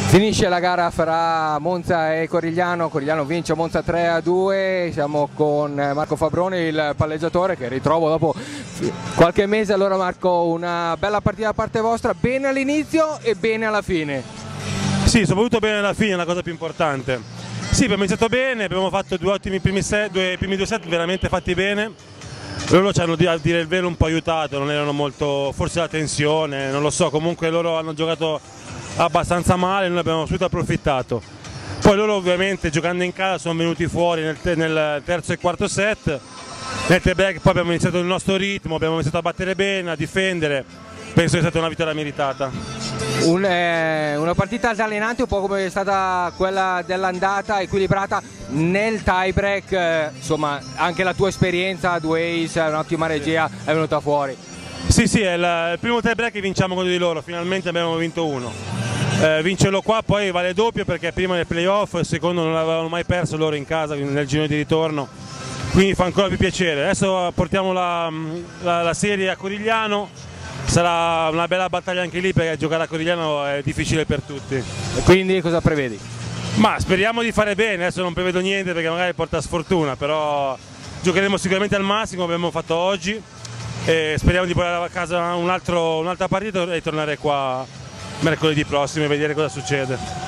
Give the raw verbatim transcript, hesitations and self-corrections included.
Finisce la gara fra Monza e Corigliano, Corigliano vince Monza tre a due, siamo con Marco Fabroni, il palleggiatore, che ritrovo dopo qualche mese. Allora Marco, una bella partita da parte vostra, bene all'inizio e bene alla fine. Sì, soprattutto bene alla fine, è la cosa più importante. Sì, abbiamo iniziato bene, abbiamo fatto due ottimi primi, set, due, primi due set veramente fatti bene. Loro ci hanno, a dire il vero, un po' aiutato, non erano molto, forse la tensione, non lo so, comunque loro hanno giocato abbastanza male, noi abbiamo subito approfittato. Poi loro ovviamente giocando in casa sono venuti fuori nel, nel terzo e quarto set, nel tie break poi abbiamo iniziato il nostro ritmo, abbiamo iniziato a battere bene, a difendere, penso sia stata una vittoria meritata. Un, eh, una partita altalenante, un po' come è stata quella dell'andata, equilibrata nel tie break, eh, insomma anche la tua esperienza a due ace, un'ottima regia è venuta fuori. Sì, sì, è il, il primo tie break che vinciamo contro di loro, finalmente abbiamo vinto uno. Eh, vincerlo qua poi vale doppio perché prima nel playoff e il secondo non avevano mai perso loro in casa nel giro di ritorno, quindi fa ancora più piacere. Adesso portiamo la, la, la serie a Corigliano, sarà una bella battaglia anche lì perché giocare a Corigliano è difficile per tutti. E quindi cosa prevedi? Ma speriamo di fare bene, adesso non prevedo niente perché magari porta sfortuna, però giocheremo sicuramente al massimo come abbiamo fatto oggi e speriamo di portare a casa un altro, un'altra partita e tornare qua mercoledì prossimo e vedere cosa succede.